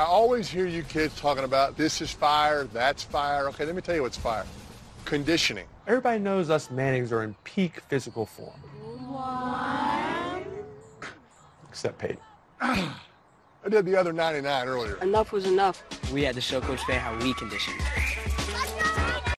I always hear you kids talking about this is fire, that's fire. Okay, let me tell you what's fire. Conditioning. Everybody knows us Mannings are in peak physical form. What? Except Peyton. I did the other 99 earlier. Enough was enough. We had to show Coach Payton how we condition.